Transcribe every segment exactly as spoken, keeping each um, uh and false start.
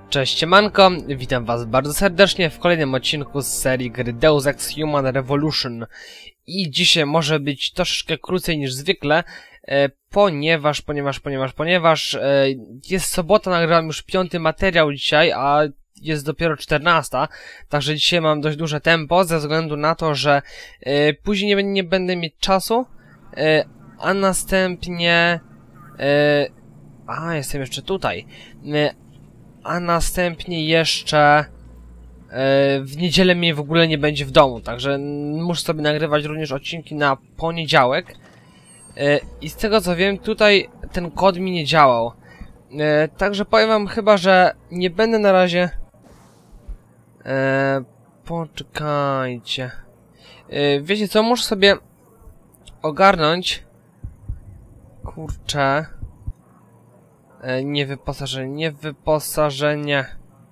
Cześć, siemanko, witam was bardzo serdecznie w kolejnym odcinku z serii gry Deus Ex Human Revolution. I dzisiaj może być troszeczkę krócej niż zwykle, e, ponieważ, ponieważ, ponieważ, ponieważ e, jest sobota, nagrywam już piąty materiał dzisiaj, a jest dopiero czternasta, także dzisiaj mam dość duże tempo, ze względu na to, że e, później nie, nie będę mieć czasu, e, a następnie... E, a, jestem jeszcze tutaj. E, A następnie jeszcze yy, w niedzielę mnie w ogóle nie będzie w domu, także muszę sobie nagrywać również odcinki na poniedziałek. Yy, I z tego co wiem, tutaj ten kod mi nie działał. Yy, także powiem wam chyba, że nie będę na razie... Yy, poczekajcie. Yy, wiecie co, muszę sobie ogarnąć... Kurczę... Nie wyposażenie, nie wyposażenie.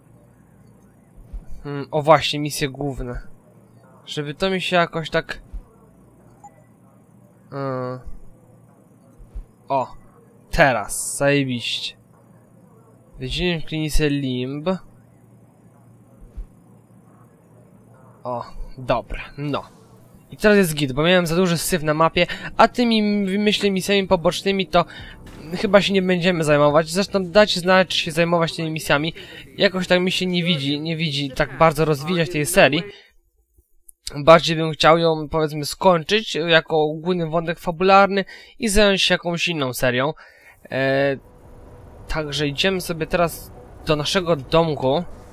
Hmm, o właśnie, misje główne. Żeby to mi się jakoś tak... Hmm. O, teraz, zajebiście. Wiedziałem w klinice Limb. O, dobra, no. I teraz jest git, bo miałem za duży syf na mapie, a tymi, myślę, misjami pobocznymi to chyba się nie będziemy zajmować. Zresztą dajcie znać, czy się zajmować tymi misjami. Jakoś tak mi się nie widzi, nie widzi tak bardzo rozwijać tej serii. Bardziej bym chciał ją, powiedzmy, skończyć jako ogólny wątek fabularny i zająć się jakąś inną serią. Eee, także idziemy sobie teraz do naszego domku.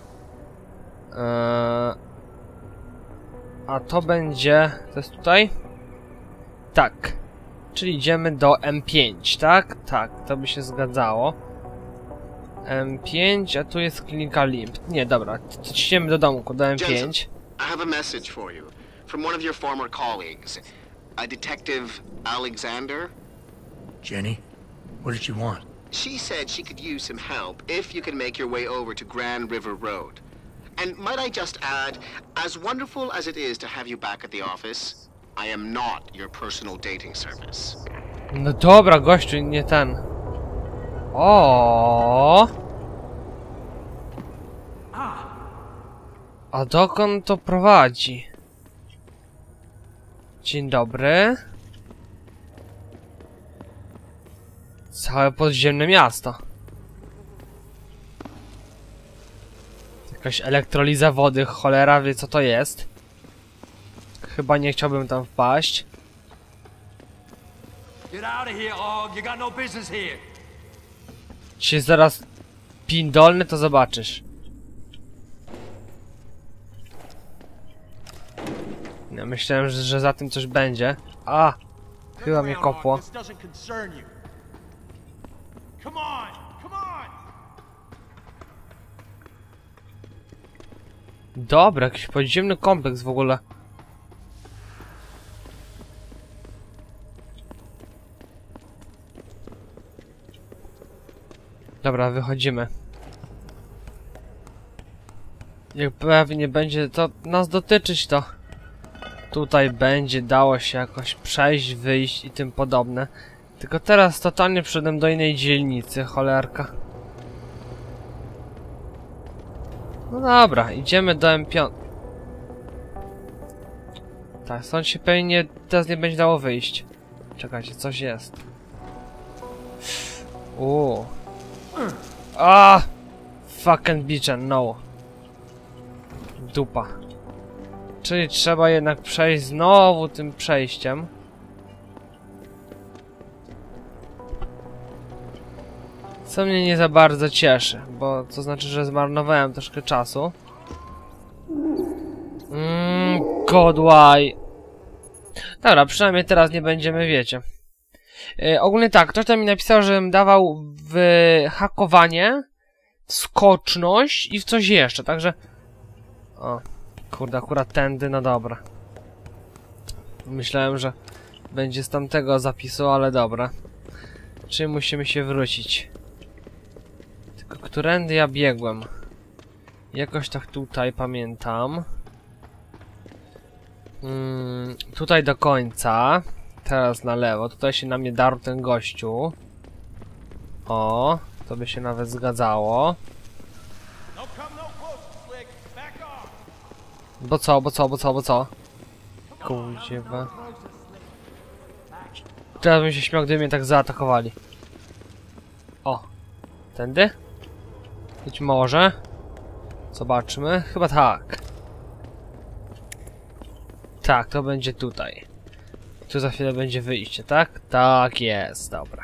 Eee, a to będzie... To jest tutaj? Tak. Czyli idziemy do M pięć, tak? Tak, to by się zgadzało. M pięć, a tu jest klinika Limb. Nie, dobra, idziemy do domku, do M pięć. I have a message for you from one of your former colleagues, a detective Alexander. Jenny, what did she want? She said she could use some help if you can make your way over to Grand River Road. And might I just add, as wonderful as it is to have you back at the office, I am not your personal dating service. No dobra, gościu, nie ten. O. A dokąd to prowadzi? Dzień dobry. Całe podziemne miasto. Jakaś elektroliza wody, cholera wie co to jest. Chyba nie chciałbym tam wpaść. Ci zaraz pindolny, to zobaczysz. Ja myślałem, że, że za tym coś będzie. A! Chyba mnie kopło. Dobra, jakiś podziemny kompleks w ogóle. Dobra, wychodzimy. Jak pewnie będzie to nas dotyczyć, to tutaj będzie dało się jakoś przejść, wyjść i tym podobne. Tylko teraz totalnie przyszedłem do innej dzielnicy, cholerka. No dobra, idziemy do M pięć. Tak, stąd się pewnie teraz nie będzie dało wyjść. Czekajcie, coś jest. Uuu. Ah! Fucking bitch, no. Dupa. Czyli trzeba jednak przejść znowu tym przejściem. Co mnie nie za bardzo cieszy, bo to znaczy, że zmarnowałem troszkę czasu. Mmm, God why? Dobra, przynajmniej teraz nie będziemy, wiecie. Yy, ogólnie tak, ktoś tam mi napisał, żebym dawał w hakowanie, w skoczność i w coś jeszcze, także... O, kurde, akurat tędy, no dobra. Myślałem, że będzie z tamtego zapisu, ale dobra. Czyli musimy się wrócić. Tylko którędy ja biegłem? Jakoś tak tutaj pamiętam. Hmm, tutaj do końca. Teraz na lewo. Tutaj się na mnie darł ten gościu. O, to by się nawet zgadzało. No Bo co, bo co, bo co, bo co? Kurwa. Teraz bym się śmiał, gdyby mnie tak zaatakowali. O. Tędy? Być może. Zobaczmy. Chyba tak. Tak, to będzie tutaj. Tu za chwilę będzie wyjście, tak? Tak jest, dobra.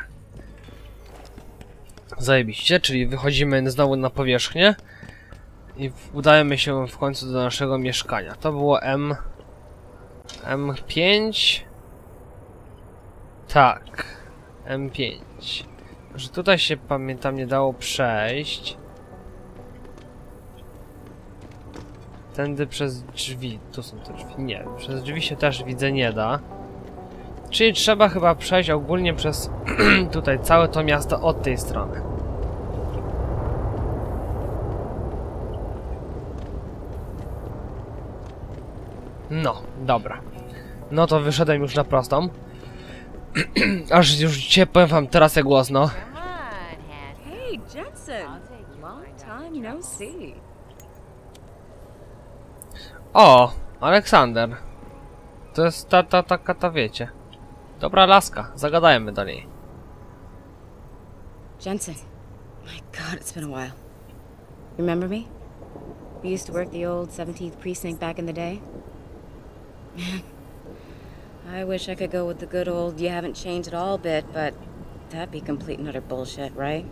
Zajebiście, czyli wychodzimy znowu na powierzchnię. I udajemy się w końcu do naszego mieszkania. To było M... M pięć... Tak. M pięć. Że tutaj się, pamiętam, nie dało przejść. Tędy przez drzwi. Tu są te drzwi. Nie, przez drzwi się też, widzę, nie da. Czyli trzeba chyba przejść ogólnie przez tutaj całe to miasto od tej strony. No, dobra. No to wyszedłem już na prostą. Aż już cię powiem wam teraz jak głośno. Hey, Jensen. Long time no see. O, Aleksander. To jest ta, ta, taka, ta wiecie. Dobra laska, zagadajmy do niej. Jensen. My God, it's been a while. Remember me? We used to work the old seventeenth precinct back in the day. Man, I wish I could go with the good old you haven't changed at all bit, but that'd be complete and utter bullshit, right?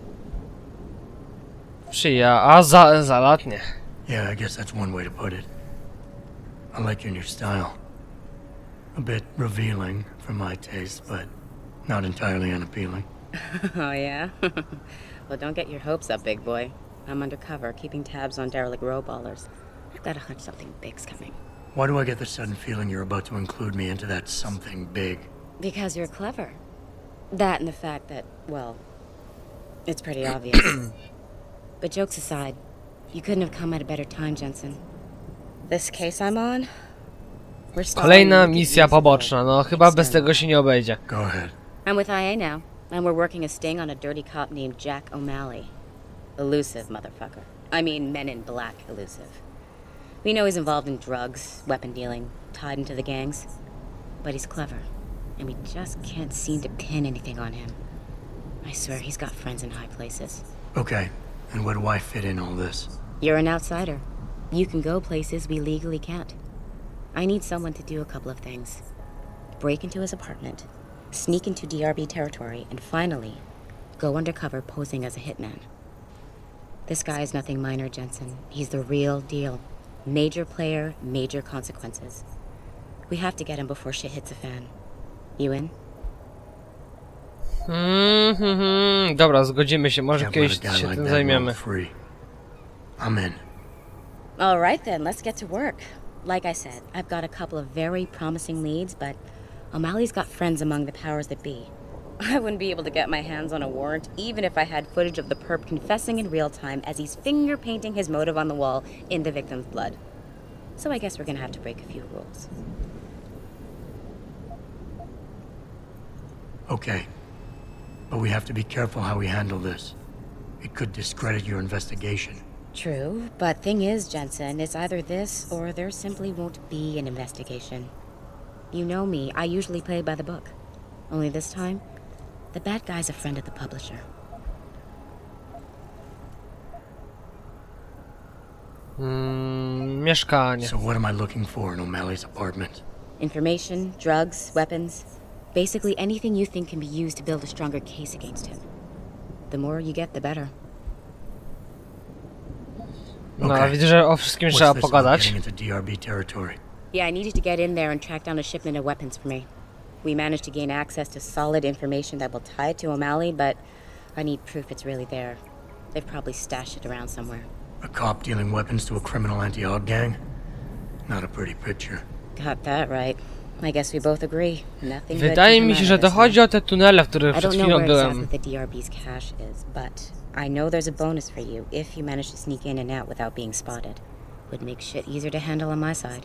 Przyja, a za, zalatnie. Yeah, I guess that's one way to put it. I like your new style. A bit revealing for my taste, but not entirely unappealing. Oh, yeah? Well, don't get your hopes up, big boy. I'm undercover, keeping tabs on derelict row-ballers. I've got a hunch something big's coming. Why do I get the sudden feeling you're about to include me into that something big? Because you're clever. That and the fact that, well, it's pretty obvious. But jokes aside, you couldn't have come at a better time, Jensen. This case I'm on, we're stalling Kolejna with the misja use of poboczna, no chyba bez tego się nie obejdzie. Go ahead. I'm with I A now, and we're working a sting on a dirty cop named Jack O'Malley. Elusive motherfucker. I mean, Men in Black elusive. We know he's involved in drugs, weapon dealing, tied into the gangs. But he's clever, and we just can't seem to pin anything on him. I swear he's got friends in high places. Okay, and where do I fit in all this? You're an outsider. You can go places we legally can't. I need someone to do a couple of things. Break into his apartment, sneak into D R B territory, and finally, go undercover posing as a hitman. This guy is nothing minor, Jensen. He's the real deal. Major player, major consequences. We have to get him before shit hits the fan. You in? Hmm, hmm, hmm. Dobra, zgodzimy się, może Can't kiedyś let a guy się like tym that zajmiemy. roam free. I'm in. All right then, let's get to work. Like I said, I've got a couple of very promising leads, but O'Malley's got friends among the powers that be. I wouldn't be able to get my hands on a warrant, even if I had footage of the perp confessing in real time as he's finger painting his motive on the wall in the victim's blood. So I guess we're gonna have to break a few rules. Okay. But we have to be careful how we handle this. It could discredit your investigation. True, but thing is, Jensen, it's either this or there simply won't be an investigation. You know me, I usually play by the book. Only this time, the bad guy's a friend of the publisher. Mm, mieszkanie. So what am I looking for in O'Malley's apartment? Information, drugs, weapons. Basically anything you think can be used to build a stronger case against him. The more you get, the better. No, Okay. widzę, że o wszystkim What's trzeba this about pogadać. getting into D R B territory? Yeah, I needed to get in there and track down a shipment of weapons for me. We managed to gain access to solid information that will tie it to O'Malley, but I need proof it's really there. They've probably stashed it around somewhere. A cop dealing weapons to a criminal anti-Og gang? Not a pretty picture. Got that right. I guess we both agree. Nothing good Wydaje to mi come się, out że of to this, chodzi huh? o te tunele, w których I przed don't know chwilą where byłem. exactly the D R B's cache is, but I know there's a bonus for you if you manage to sneak in and out without being spotted. Would make shit easier to handle on my side.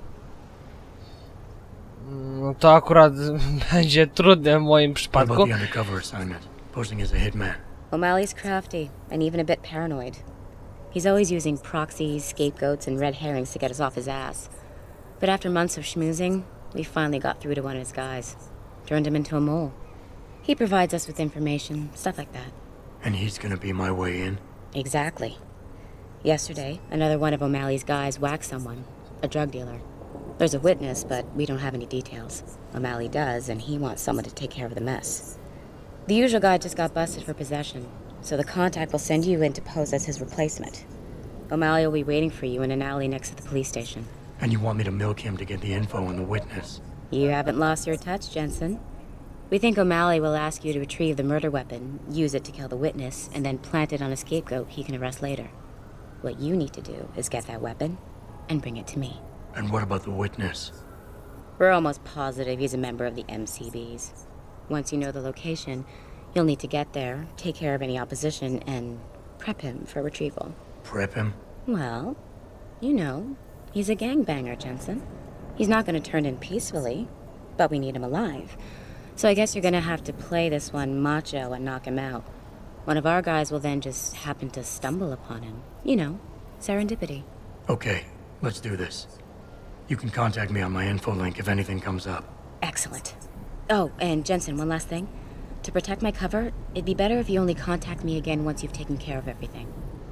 No to akurat będzie trudne w moim What przypadku. about the undercover assignment? Posing as a hitman. O'Malley's crafty and even a bit paranoid. He's always using proxies, scapegoats, and red herrings to get us off his ass. But after months of schmoozing, we finally got through to one of his guys. Turned him into a mole. He provides us with information, stuff like that. And he's gonna be my way in? Exactly. Yesterday, another one of O'Malley's guys whacked someone, a drug dealer. There's a witness, but we don't have any details. O'Malley does, and he wants someone to take care of the mess. The usual guy just got busted for possession, so the contact will send you in to pose as his replacement. O'Malley will be waiting for you in an alley next to the police station. And you want me to milk him to get the info on the witness? You haven't lost your touch, Jensen. We think O'Malley will ask you to retrieve the murder weapon, use it to kill the witness, and then plant it on a scapegoat he can arrest later. What you need to do is get that weapon and bring it to me. And what about the witness? We're almost positive he's a member of the M C Bs. Once you know the location, you'll need to get there, take care of any opposition, and prep him for retrieval. Prep him? Well, you know, he's a gangbanger, Jensen. He's not going to turn in peacefully, but we need him alive. So I guess you're going to have to play this one macho and knock him out. One of our guys will then just happen to stumble upon him. You know, serendipity. Okay, let's do this. You can contact me on my info link if anything comes up. Excellent. Oh, and Jensen, one last thing. To protect my cover, it'd be better if you only contact me again once you've taken care of everything.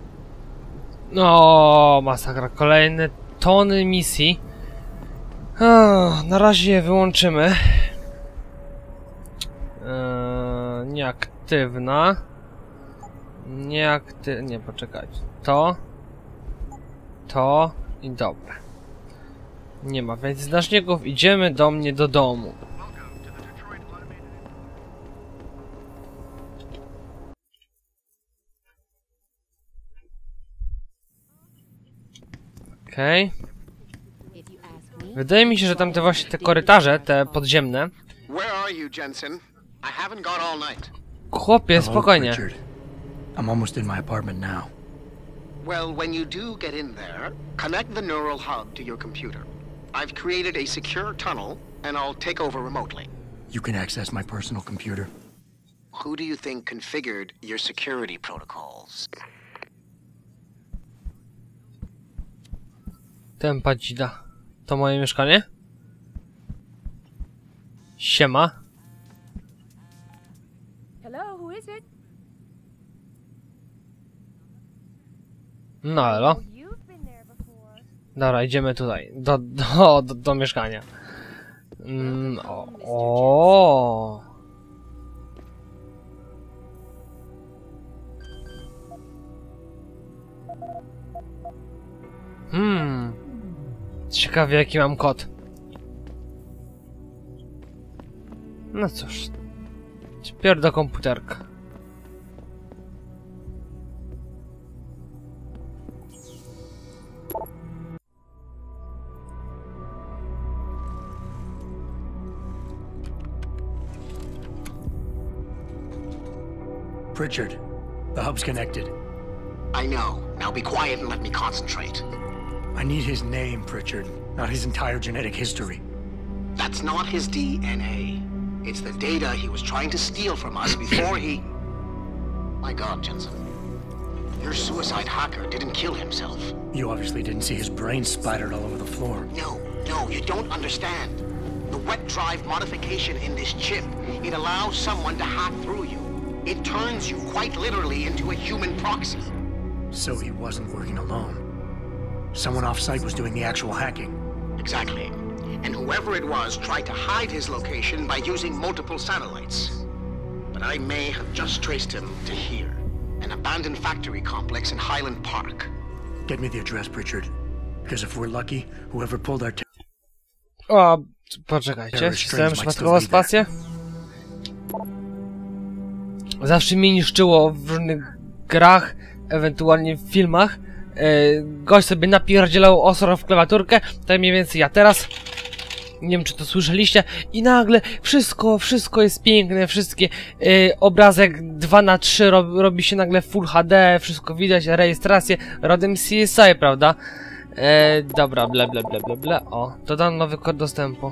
No, masakra. Kolejne tony misji. Oh, na razie je wyłączymy. Eee, nieaktywna. Nieakty... Nie, poczekać. To. To. I dobra. Nie ma więcej znaczników. Idziemy do mnie do domu. Okej. Okay. Wydaje mi się, że tamte właśnie te korytarze, te podziemne. Where are you, Jensen? I haven't got all night. Chłopie, spokojnie. Hello, Richard. I'm almost in my apartment now. Well, when you do get in there, connect the neural hub to your computer. I've created a secure tunnel, and I'll take over remotely. You can access my personal computer. Who do you think configured your security protocols? Tempa dzida. To moje mieszkanie? Siema. Hello, who is it? No elo. You've been there before. Dobra, idziemy tutaj. Do, do, do, do mieszkania. Mm, o, o. Hmm. Ciekawie, jaki mam kod. No cóż. Pier do komputerka. Pritchard, the hub's connected. I know. Now be quiet and let me concentrate. I need his name, Pritchard, not his entire genetic history. That's not his D N A. It's the data he was trying to steal from us before he... My God, Jensen. Your suicide hacker didn't kill himself. You obviously didn't see his brain splattered all over the floor. No, no, you don't understand. The wet drive modification in this chip, it allows someone to hack through you. It turns you quite literally into a human proxy. So he wasn't working alone. Someone off-site was doing the actual hacking. Exactly. And whoever it was tried to hide his location by using multiple satellites. But I may have just traced him to here, an abandoned factory complex in Highland Park. Get me the address, Pritchard. Because if we're lucky, whoever pulled our... O, poczekajcie, wcisnąłem przypadkowo spację. Zawsze mnie niszczyło w różnych grach, ewentualnie w filmach. Yy, gość sobie napierdzielał ostro w klawiaturkę, tak mniej więcej ja teraz. Nie wiem, czy to słyszeliście. I nagle wszystko, wszystko jest piękne, wszystkie yy, obrazek dwa na trzy rob, robi się nagle Full H D, wszystko widać, rejestrację rodem C S I, prawda? Yy, dobra, ble, ble, ble, ble, ble. O, dodam nowy kod dostępu.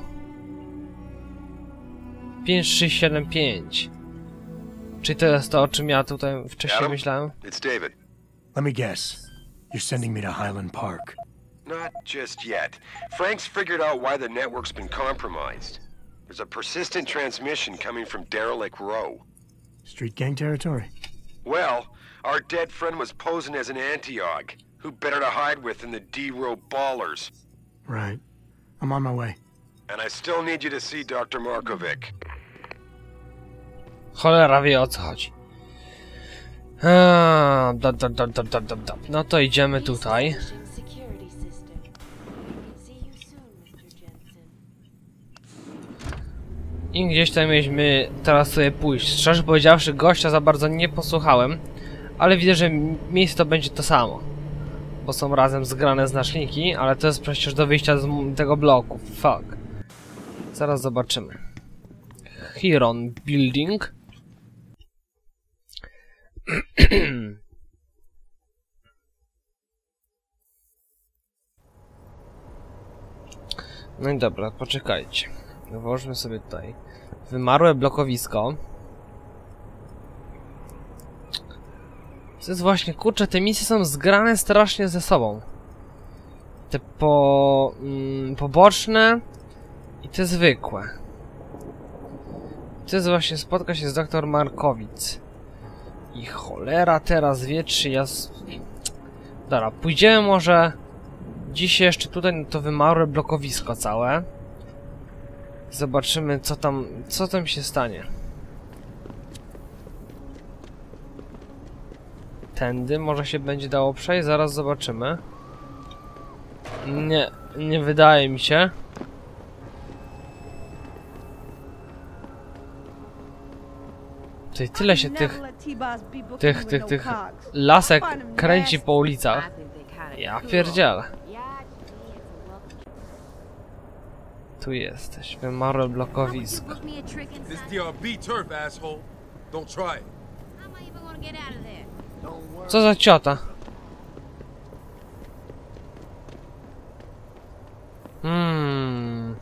pięć sześć siedem pięć. Czyli to jest to, o czym ja tutaj wcześniej myślałem? It's David. Let me guess. You're sending me to Highland Park. Not just yet. Frank's figured out why the network's been compromised. There's a persistent transmission coming from Derelict Row. Street gang territory? Well, our dead friend was posing as an Antiog. Who better to hide with than the D-Row ballers? Right. I'm on my way. And I still need you to see Doctor Markovic. Cholera wie, o co chodzi. Eee, da, da, da, da, da, da, da. No to idziemy tutaj. I gdzieś tam mieliśmy teraz sobie pójść. Szczerze powiedziawszy, gościa za bardzo nie posłuchałem, ale widzę, że miejsce to będzie to samo. Bo są razem zgrane znaczniki, ale to jest przecież do wyjścia z tego bloku. Fuck. Zaraz zobaczymy. Huron Building. No i dobra, poczekajcie. Włożmy sobie tutaj wymarłe blokowisko. To jest właśnie, kurczę, te misje są zgrane strasznie ze sobą. Te po... Mm, poboczne i te zwykłe. To jest właśnie, spotka się z doktor Markowic. I cholera teraz wie, czy ja... Dobra, pójdziemy może dzisiaj jeszcze tutaj na to wymarłe blokowisko całe. Zobaczymy, co tam, co tam się stanie. Tędy może się będzie dało przejść, zaraz zobaczymy. Nie, nie wydaje mi się. Tutaj tyle się tych, tych, tych, tych lasek kręci po ulicach. Ja pierdzielę. Tu jesteś, wymarłe blokowisko. This D R B turf, asshole. Don't try it. Co za ciota? Hmm.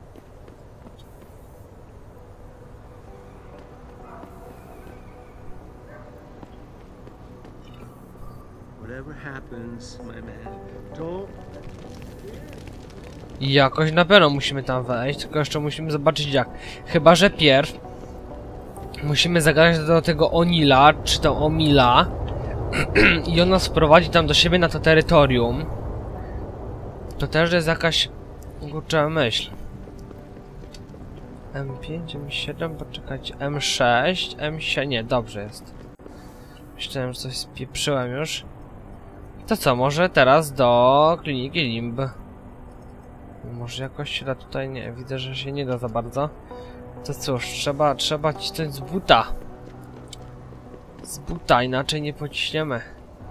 Whatever happens, my man, don't. I jakoś na pewno musimy tam wejść, tylko jeszcze musimy zobaczyć jak. Chyba że pierw musimy zagadać do tego Onila, czy to Omila i on nas wprowadzi tam do siebie na to terytorium. To też jest jakaś kurczę myśl. M pięć, M siedem, poczekajcie, M sześć, M siedem, nie, dobrze jest. Myślałem, że coś spieprzyłem już. To co, może teraz do kliniki Limb. Może jakoś się da tutaj, nie, widzę, że się nie da za bardzo. To cóż, trzeba, trzeba cisnąć z buta. Z buta, inaczej nie pociśniemy.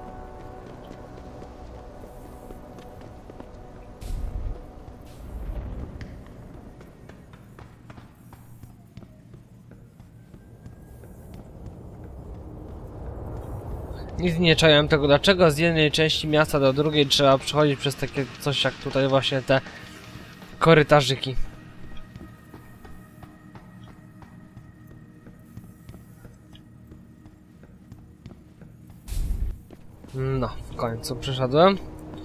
Nic nie czaję tego, dlaczego z jednej części miasta do drugiej trzeba przechodzić przez takie coś jak tutaj właśnie te korytarzyki. No, w końcu przeszedłem.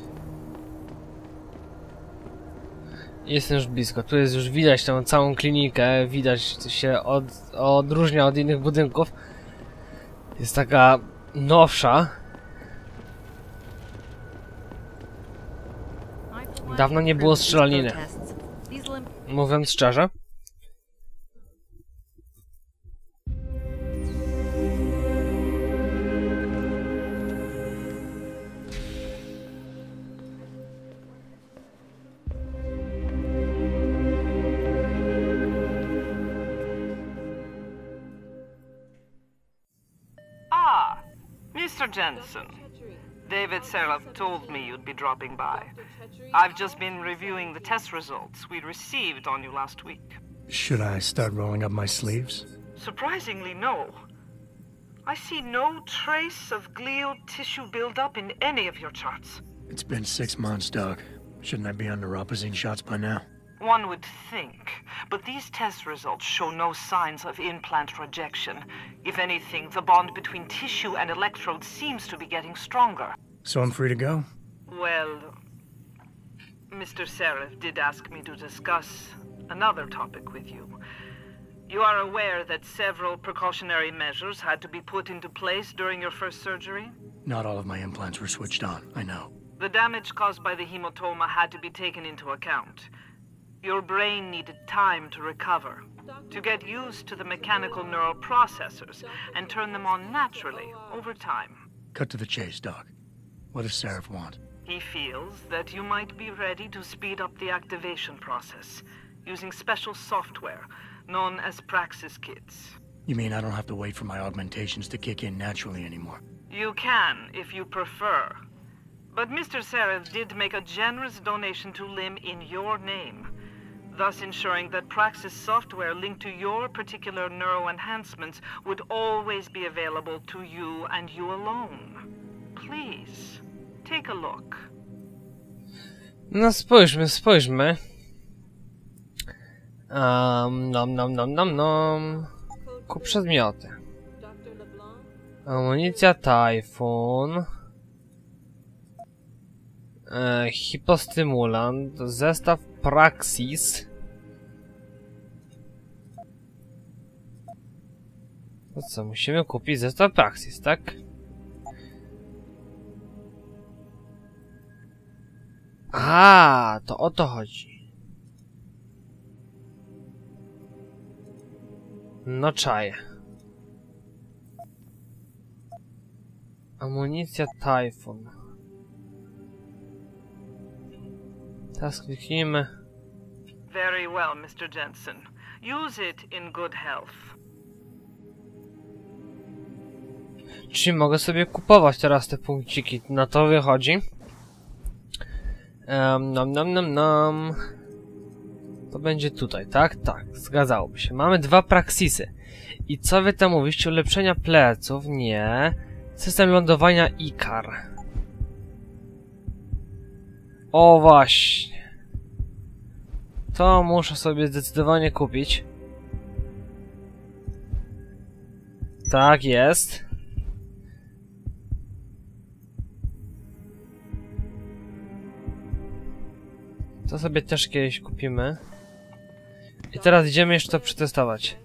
Jestem już blisko. Tu jest już widać tą całą klinikę. Widać, co się od, odróżnia od innych budynków. Jest taka nowsza. Dawno nie było strzelaniny. Mówiąc szczerze. Ah, Mister Jensen. David Serloff told me you'd be dropping by. I've just been reviewing the test results we received on you last week. Should I start rolling up my sleeves? Surprisingly, no. I see no trace of glial tissue buildup in any of your charts. It's been six months, Doc. Shouldn't I be on neuropozyne shots by now? One would think, but these test results show no signs of implant rejection. If anything, the bond between tissue and electrode seems to be getting stronger. So I'm free to go? Well, Mister Seraph did ask me to discuss another topic with you. You are aware that several precautionary measures had to be put into place during your first surgery? Not all of my implants were switched on, I know. The damage caused by the hematoma had to be taken into account. Your brain needed time to recover, to get used to the mechanical neural processors and turn them on naturally over time. Cut to the chase, Doc. What does Seraph want? He feels that you might be ready to speed up the activation process using special software known as Praxis Kits. You mean I don't have to wait for my augmentations to kick in naturally anymore? You can, if you prefer. But Mister Seraph did make a generous donation to L I M in your name, thus ensuring that Praxis software linked to your particular neuroenhancements would always be available to you and you alone. Please, take a look. No spójrzmy, spójrzmy. Um, nom, nom, nom, nom, nom. Kup przedmioty. Amunicja Typhoon. E, hipostymulant. Zestaw Praxis. To co, musimy kupić zestaw Praxis, tak? A, to o to chodzi. No czaję. Amunicja Typhoon. Teraz kliknijmy. Very well, Mister Jensen. Use it in good health. Czyli mogę sobie kupować teraz te punkciki. Na to wychodzi. Um, nom, nom, nom, nom. To będzie tutaj, tak? Tak, zgadzałoby się. Mamy dwa Praxisy. I co wy tam mówiście? Ulepszenia pleców? Nie. System lądowania Ikar. O właśnie. To muszę sobie zdecydowanie kupić. Tak jest. To sobie też kiedyś kupimy. I teraz idziemy jeszcze to przetestować.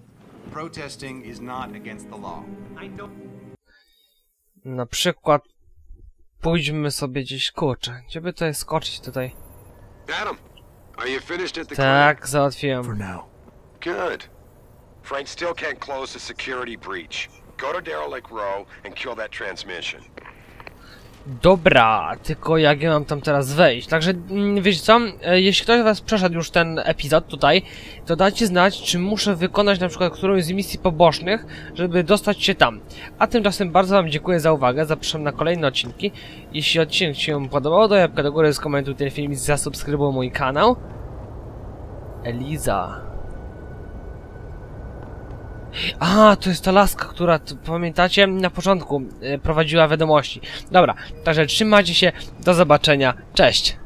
Na przykład pójdźmy sobie gdzieś, kurczę. Gdzie by tutaj skoczyć tutaj? Adam, are you finished at the Tak, załatwiłem. For now. Good. Frank still can't close the security breach. Go to Derelict Row and kill that transmission. Dobra, tylko jak ja mam tam teraz wejść? Także, mm, wiecie co? E, jeśli ktoś z was przeszedł już ten epizod tutaj, to dajcie znać, czy muszę wykonać na przykład którąś z misji pobocznych, żeby dostać się tam. A tymczasem bardzo wam dziękuję za uwagę, zapraszam na kolejne odcinki. Jeśli odcinek się podobał, to łapkę do góry, skomentuj ten film i zasubskrybuj mój kanał. Eliza. A, to jest ta laska, która, pamiętacie, na początku e, prowadziła wiadomości. Dobra, także trzymajcie się, do zobaczenia, cześć!